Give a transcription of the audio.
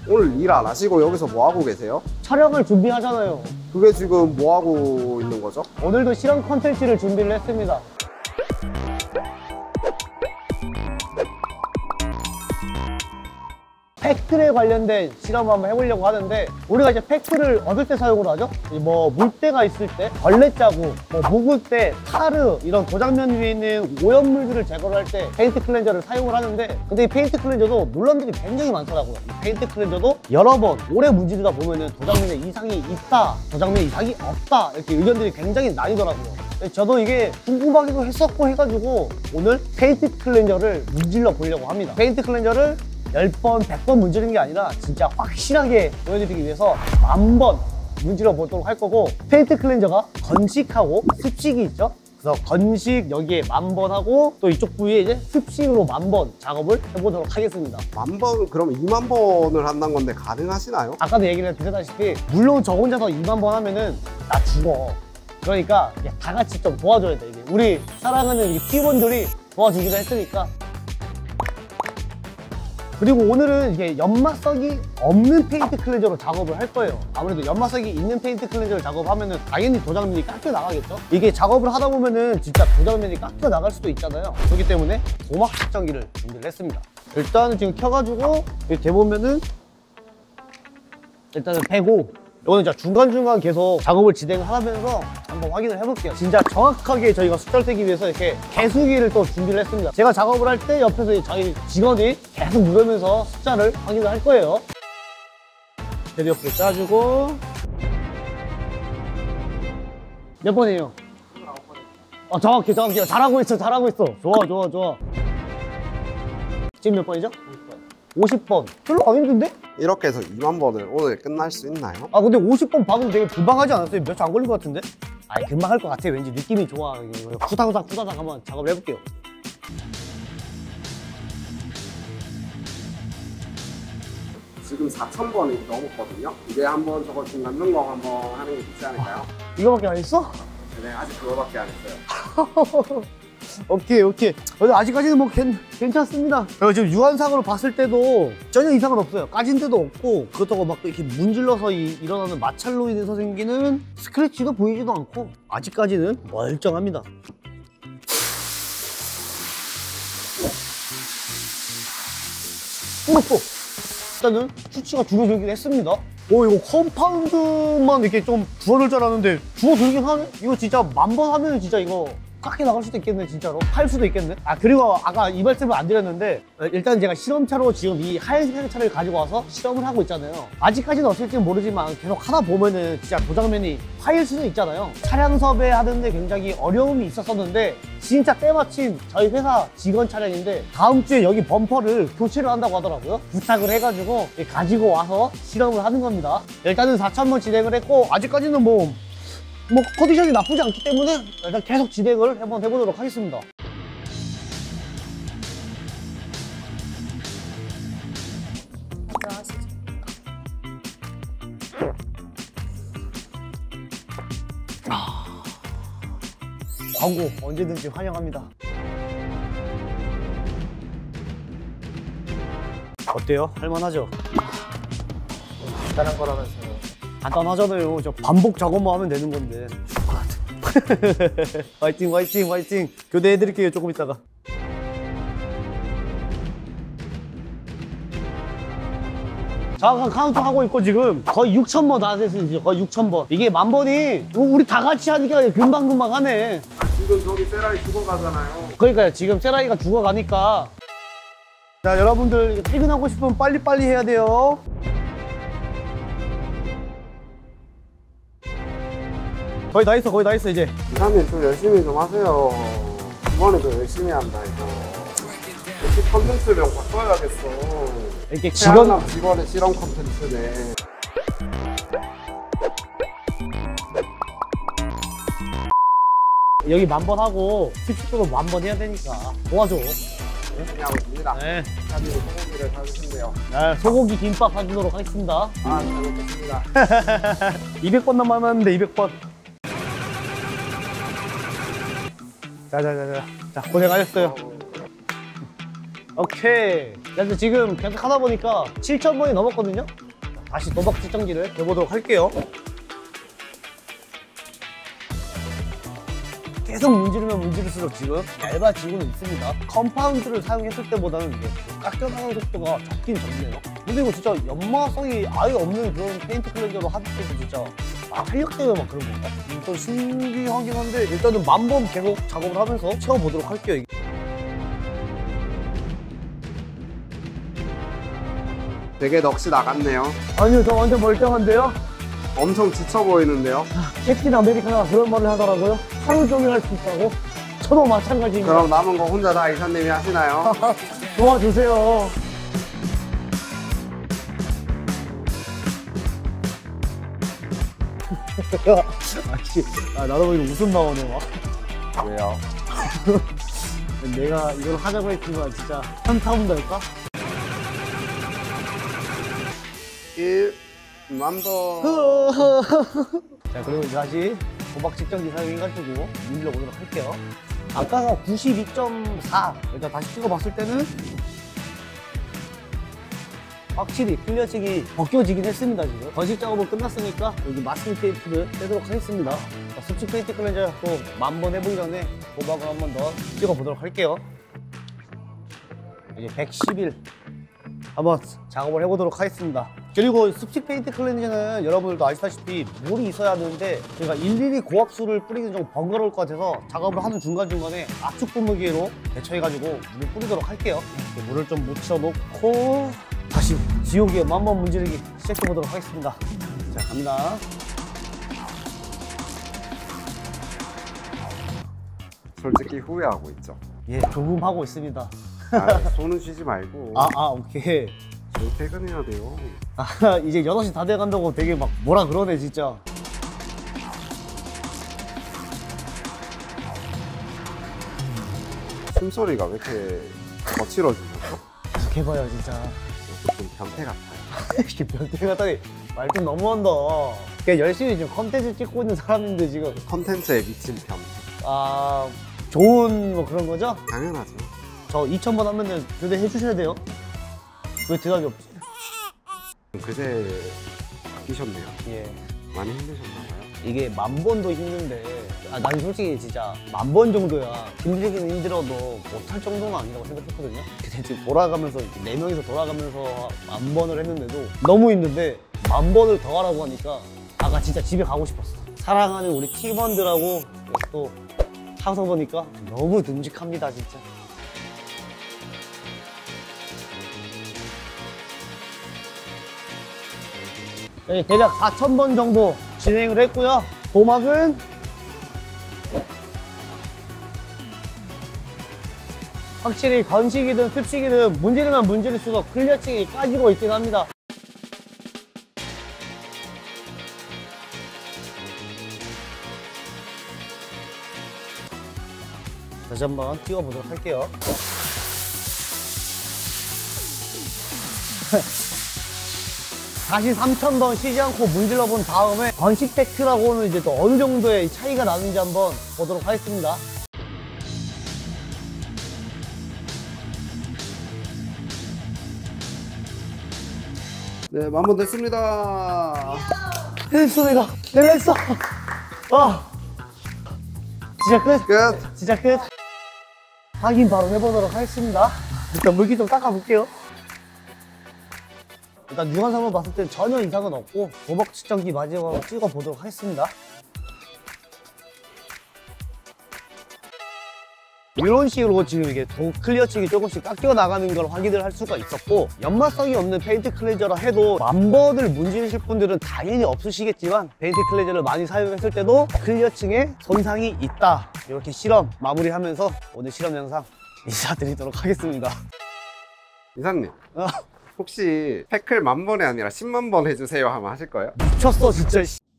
오늘 일 안 하시고 여기서 뭐 하고 계세요? 촬영을 준비하잖아요. 그게 지금 뭐 하고 있는 거죠? 오늘도 실험 콘텐츠를 준비를 했습니다. 팩트에 관련된 실험을 한번 해보려고 하는데, 우리가 이제 팩트를 어떨 때 사용을 하죠? 뭐 물때가 있을 때, 벌레 자국, 뭐 묵을 타르, 이런 도장면 위에 있는 오염물들을 제거를 할 때 페인트 클렌저를 사용을 하는데, 근데 이 페인트 클렌저도 논란들이 굉장히 많더라고요. 이 페인트 클렌저도 여러 번 오래 문지르다 보면은 도장면에 이상이 있다, 도장면에 이상이 없다, 이렇게 의견들이 굉장히 나뉘더라고요. 저도 이게 궁금하기도 했었고 해가지고 오늘 페인트 클렌저를 문질러 보려고 합니다. 페인트 클렌저를 10번, 100번 문지르는 게 아니라 진짜 확실하게 보여드리기 위해서 1000번 문질러 보도록 할 거고, 페인트 클렌저가 건식하고 습식이 있죠. 그래서 건식 여기에 1000번 하고, 또 이쪽 부위에 이제 습식으로 1000번 작업을 해보도록 하겠습니다. 1000번, 그럼 20,000번을 한다는 건데 가능하시나요? 아까도 얘기를 드렸다시피 물론 저 혼자서 20,000번 하면은 나 죽어. 그러니까 다 같이 좀 도와줘야 돼. 이게 우리 사랑하는 팀원들이 도와주기로 했으니까. 그리고 오늘은 이게 연마석이 없는 페인트 클렌저로 작업을 할 거예요. 아무래도 연마석이 있는 페인트 클렌저를 작업하면은 당연히 도장면이 깎여 나가겠죠. 이게 작업을 하다 보면은 진짜 도장면이 깎여 나갈 수도 있잖아요. 그렇기 때문에 도막 측정기를 준비를 했습니다. 일단은 지금 켜가지고 여기 대보면은 일단은 105. 이거는 진짜 중간중간 계속 작업을 진행을 하면서 한번 확인을 해볼게요. 진짜 정확하게 저희가 숫자를 세기 위해서 이렇게 개수기를 또 준비를 했습니다. 제가 작업을 할 때 옆에서 저희 직원이 계속 누르면서 숫자를 확인을 할 거예요. 대리 옆으로 짜주고. 몇 번이에요? 29번. 정확해. 잘하고 있어. 좋아. 지금 몇 번이죠? 50번. 별로 안 힘든데? 이렇게 해서 20,000번을 오늘 끝날 수 있나요? 아 근데 50번 박으면 되게 금방 하지 않았어요? 몇 초 안 걸릴 것 같은데? 아니 금방 할 것 같아. 왠지 느낌이 좋아. 후다닥 한번 작업을 해볼게요. 지금 4,000번이 넘었거든요. 이제 한번 저거 중간 점검 한번 하는 게 좋지 않을까요? 이거밖에 안 했어? 네, 아직 그거밖에 안 했어요. 오케이. 아직까지는 뭐 괜찮습니다. 지금 유한상으로 봤을 때도 전혀 이상은 없어요. 까진 데도 없고, 그렇다고 막 이렇게 문질러서 일어나는 마찰로 인해서 생기는 스크래치도 보이지도 않고, 아직까지는 멀쩡합니다. 뿌렸어. 일단은 수치가 줄어들긴 했습니다. 이거 컴파운드만 이렇게 좀 줄어들 줄 알았는데 줄어들긴 하네? 이거 진짜 10,000번 하면 진짜 이거 깎여 나갈 수도 있겠네. 진짜로 팔 수도 있겠네. 그리고 아까 이 말씀을 안 드렸는데, 일단 제가 실험차로 지금 이 하얀색 차를 가지고 와서 실험을 하고 있잖아요. 아직까지는 어떨지는 모르지만 계속 하다 보면은 진짜 도장면이 파일 수도 있잖아요. 차량 섭외하는데 굉장히 어려움이 있었었는데, 진짜 때마침 저희 회사 직원 차량인데 다음 주에 여기 범퍼를 교체를 한다고 하더라고요. 부탁을 해가지고 가지고 와서 실험을 하는 겁니다. 일단은 4,000번 진행을 했고, 아직까지는 뭐 컨디션이 나쁘지 않기 때문에 일단 계속 진행을 한번 해보도록 하겠습니다. 광고 언제든지 환영합니다. 어때요? 할만하죠? 간단한 거라면서요. 간단하잖아요. 저 반복 작업만 하면 되는 건데. 화이팅. 교대해드릴게요, 조금 있다가. 정확한 카운트 하고 있고, 지금 거의 6,000번 다 됐어요. 거의 6,000번. 이게 10,000번이 우리 다 같이 하니까 금방 하네. 지금 저기 세라이 죽어가잖아요. 그러니까요. 지금 세라이가 죽어가니까. 자, 여러분들 퇴근하고 싶으면 빨리빨리 해야 돼요. 거의 다 했어 이제. 이사님 좀 열심히 좀 하세요. 이번에도 열심히 한다 이거. 역시 컨텐츠를 바꿔야겠어. 이렇게 직원의 실험 컨텐츠네. 여기 10,000번 하고 10초도 10,000번 해야 되니까 도와줘. 열심히 하고 있습니다. 네. 이사님 소고기를 사주신대요. 네, 소고기 김밥 사주도록 하겠습니다. 잘 먹겠습니다. 200번 남았는데 200번. 자, 고생하셨어요. 오케이. 그래서 지금 계속 하다 보니까 7,000번이 넘었거든요. 다시 도박 측정기를 해보도록 할게요. 계속 문지르면 문지를수록 지금 얇아지고는 있습니다. 컴파운드를 사용했을 때보다는 이게 깎여나가는 속도가 적긴 적네요. 근데 이거 진짜 연마성이 아예 없는 그런 페인트 클렌저로 하기 때문에 진짜 활력 때문에 막 그런 건가? 좀 신기하긴 한데 일단은 10,000번 계속 작업을 하면서 채워보도록 할게요. 되게 넋이 나갔네요. 아니요, 저 완전 멀쩡한데요? 엄청 지쳐 보이는데요. 캡틴 아메리카가 그런 말을 하더라고요. 하루 종일 할 수 있다고. 저도 마찬가지입니다. 그럼 남은 거 혼자 다 이사님이 하시나요? 도와주세요. 나도 이거 웃음 나오네 막. 왜요? 내가 이걸 하자고 했지만 진짜 현타 온달까? 1만 더. 자, 그리고 다시 도박 측정기 사용해가지고 밀려보도록 할게요. 아까가 92.4. 일단 다시 찍어봤을 때는 확실히 클리어식이 벗겨지긴 했습니다. 지금 건식 작업은 끝났으니까 여기 마스킹 테이프를 떼도록 하겠습니다. 습식 페인트 클렌저 또 10,000번 해보기 전에 도박을 한 번 더 찍어보도록 할게요. 이제 110일 한번 작업을 해보도록 하겠습니다. 그리고 습식 페인트 클렌저는 여러분들도 아시다시피 물이 있어야 하는데 제가 일일이 고압수를 뿌리기는 좀 번거로울 것 같아서 작업을 하는 중간중간에 압축 분무기로 대처해가지고 물을 뿌리도록 할게요. 이렇게 물을 좀 묻혀놓고 다시 지옥의 10,000번 문지르기 시작해보도록 하겠습니다. 자, 갑니다. 솔직히 후회하고 있죠. 예, 조금 하고 있습니다. 손은 쉬지 말고. 오케이. 저희 퇴근해야 돼요. 이제 6시 다 돼간다고 되게 막 뭐라 그러네 진짜. 숨소리가 왜 이렇게 거칠어지죠? 계속 해봐요 진짜. 좀 변태 같아요. 변태 같다니 말 좀 너무한다. 그냥 열심히 지금 컨텐츠 찍고 있는 사람인데 지금. 컨텐츠에 미친 변태. 좋은 뭐 그런 거죠? 당연하죠. 저 2,000번 하면은 교대해 주셔야 돼요. 왜 대답이 없지? 그새 바뀌셨네요. 예. 많이 힘드셨나봐요. 이게 10,000번도 힘든데 난 솔직히 진짜 10,000번 정도야 힘들긴 힘들어도 못할 정도는 아니라고 생각했거든요. 근데 지금 돌아가면서 4명이서 돌아가면서 10,000번을 했는데도 너무 힘든데 10,000번을 더 하라고 하니까 아까 진짜 집에 가고 싶었어. 사랑하는 우리 팀원들하고 또 하서 보니까 너무 듬직합니다 진짜. 네, 대략 4,000번 정도 진행을 했고요. 도막은 확실히 건식이든 습식이든 문지르면 문지를수록 클리어층이 까지고 있긴 합니다. 다시 한번 찍어보도록 할게요. 다시 3,000번 쉬지 않고 문질러 본 다음에 건식 팩트라고는 이제 또 어느 정도의 차이가 나는지 한번 보도록 하겠습니다. 네, 10,000번 됐습니다. 했어 내가 했어. 진짜 끝. 끝. 진짜 끝. 확인 바로 해보도록 하겠습니다. 일단 물기 좀 닦아볼게요. 일단 육안상으로 봤을 땐 전혀 이상은 없고 도박 측정기 마지막으로 찍어보도록 하겠습니다. 이런 식으로 지금 이게 클리어층이 조금씩 깎여 나가는 걸 확인을 할 수가 있었고, 연마성이 없는 페인트 클렌저라 해도 10,000번을 문지르실 분들은 당연히 없으시겠지만 페인트 클렌저를 많이 사용했을 때도 클리어층에 손상이 있다. 이렇게 실험 마무리하면서 오늘 실험 영상 인사드리도록 하겠습니다. 이사님, 혹시 팩을 10,000번이 아니라 100,000번 해주세요 하면 하실 거예요? 미쳤어 진짜.